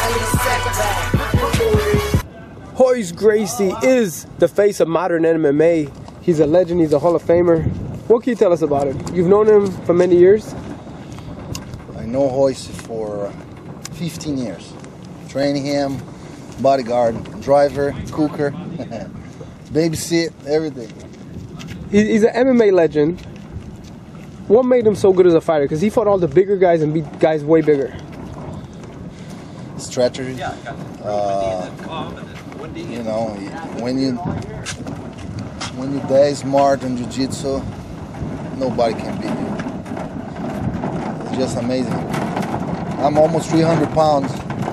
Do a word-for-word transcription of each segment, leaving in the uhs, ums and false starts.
Royce Gracie is the face of modern M M A. He's a legend, he's a Hall of Famer. What can you tell us about him? You've known him for many years? I know Royce for fifteen years. Training him, bodyguard, driver, cooker, babysit, everything. He's an M M A legend. What made him so good as a fighter? Because he fought all the bigger guys and beat guys way bigger. Strategy. Uh, you know, when you when you die smart in jiu-jitsu, nobody can beat you. It's just amazing. I'm almost three hundred pounds,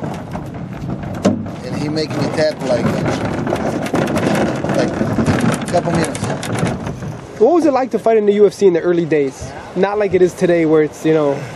and he making me tap like like a couple minutes. What was it like to fight in the U F C in the early days? Not like it is today, where it's, you know.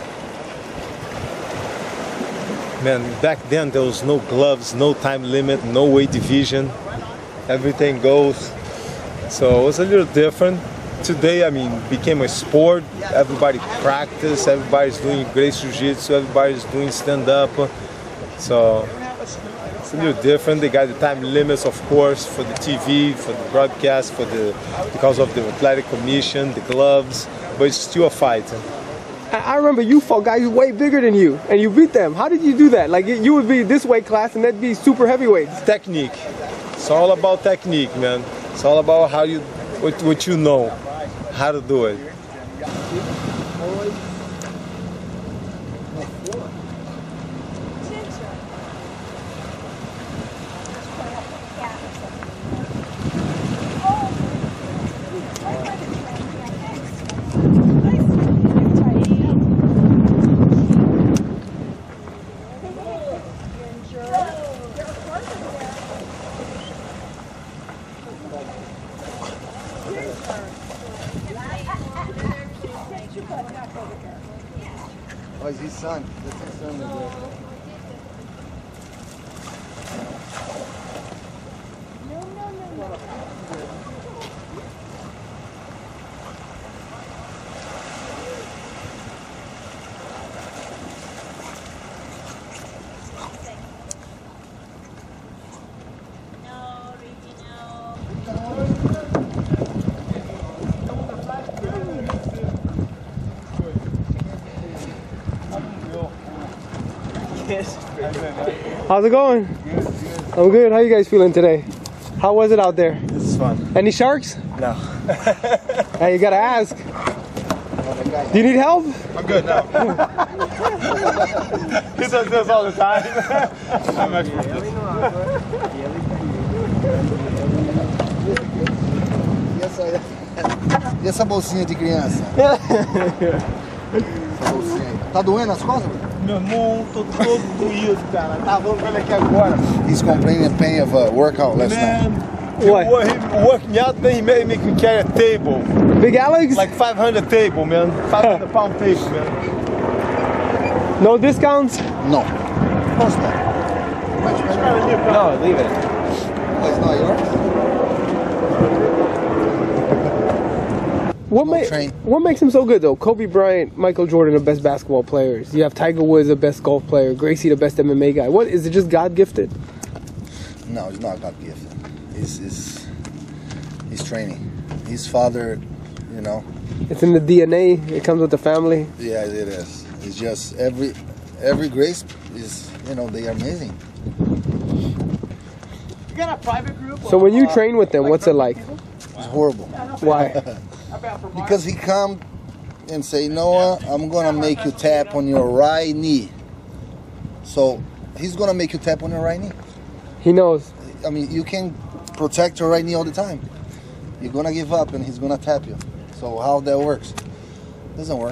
Man, back then there was no gloves, no time limit, no weight division. Everything goes. So it was a little different. Today, I mean, became a sport. Everybody practice, everybody's doing gracie jiu-jitsu, everybody's doing stand-up. So it's a little different. They got the time limits, of course, for the T V, for the broadcast, for the because of the athletic commission, the gloves, but it's still a fight. I remember you fought guys way bigger than you, and you beat them. How did you do that? Like, you would be this weight class, and that'd be super heavyweights. Technique. It's all about technique, man. It's all about how you, what, what you know, how to do it. Oh, it's his son. That's his son. No, no, no, no. How's it going? Good, good. I'm good. How you guys feeling today? How was it out there? This is fun. Any sharks? No. Hey, you gotta ask. Do you need help? I'm good now. He does this all the time. I'm expert. E essa bolsinha de criança? Essa bolsinha aí. Tá doendo as costas? Meu irmão, tô todo doído, cara. Tava vendo aqui agora. He's complaining the pain of a workout last Man, night. What? He, he worked me out, then he made, make me carry a table. Big Alex? Like five hundred table, man. five hundred pound table, man. No discounts? No. Of course not. No, leave it. Oh, it's not yours? What, No ma train. what makes him so good, though? Kobe Bryant, Michael Jordan, the best basketball players. You have Tiger Woods, the best golf player. Gracie, the best M M A guy. What, is it just God-gifted? No, he's not God gifted. He's, he's, he's training. His father, you know. It's in the D N A. It comes with the family. Yeah, it is. It's just every every grace is, you know, they are amazing. You got a private group? So when you train with them, what's it like? It's horrible. Why? Because he come and say, Noah, I'm gonna make you tap on your right knee. So he's gonna make you tap on your right knee. He knows. I mean, you can protect your right knee all the time. You're gonna give up and he's gonna tap you. So how that works? Doesn't work.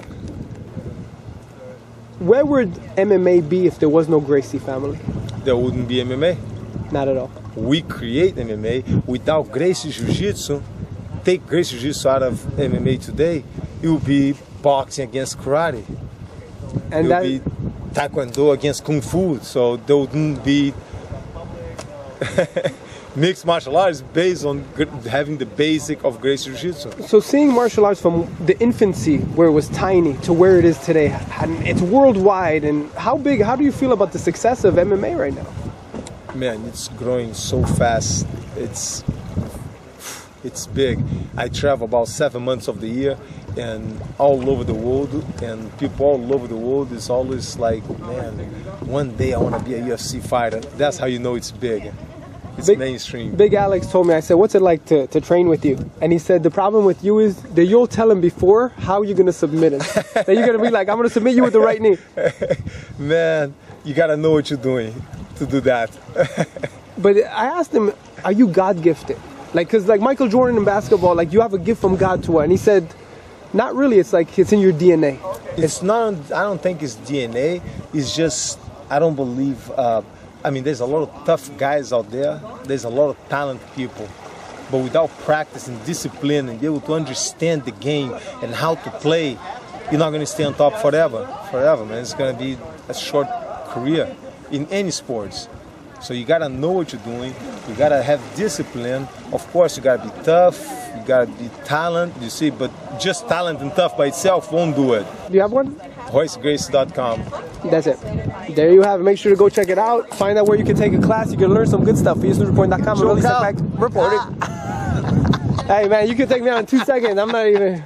Where would M M A be if there was no Gracie family? There wouldn't be M M A. Not at all. We create M M A. Without Gracie Jiu-Jitsu, take Gracie Jiu-Jitsu out of M M A today, it will be boxing against karate. And it that will be taekwondo against kung fu. So there wouldn't be mixed martial arts based on having the basic of Gracie Jiu-Jitsu. So seeing martial arts from the infancy, where it was tiny, to where it is today, and it's worldwide, and how big, how do you feel about the success of M M A right now? Man, it's growing so fast. It's it's big. I travel about seven months of the year and all over the world, and people all over the world is always like, man, one day I want to be a U F C fighter. That's how you know it's big. It's big, mainstream. Big Alex told me, I said, what's it like to, to train with you? And he said, the problem with you is that you'll tell him before how you're going to submit him. That you're going to be like, I'm going to submit you with the right knee. Man, you got to know what you're doing to do that. But I asked him, are you God gifted? Like, cause like Michael Jordan in basketball, like you have a gift from God to her. And he said, not really, it's like it's in your D N A. It's not, I don't think it's D N A. It's just, I don't believe, uh, I mean, there's a lot of tough guys out there. There's a lot of talented people. But without practice and discipline and be able to understand the game and how to play, you're not going to stay on top forever. Forever, man. It's going to be a short career in any sports. So you got to know what you're doing. You got to have discipline. Of course, you got to be tough. You got to be talent, you see. But just talent and tough by itself won't do it. Do you have one? royce gracie dot com. That's it. There you have it. Make sure to go check it out. Find out where you can take a class. You can learn some good stuff. EsNews Report dot com. Really back reporting. Hey, man, you can take me out in two seconds. I'm not even...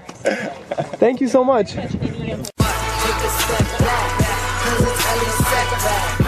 Thank you so much.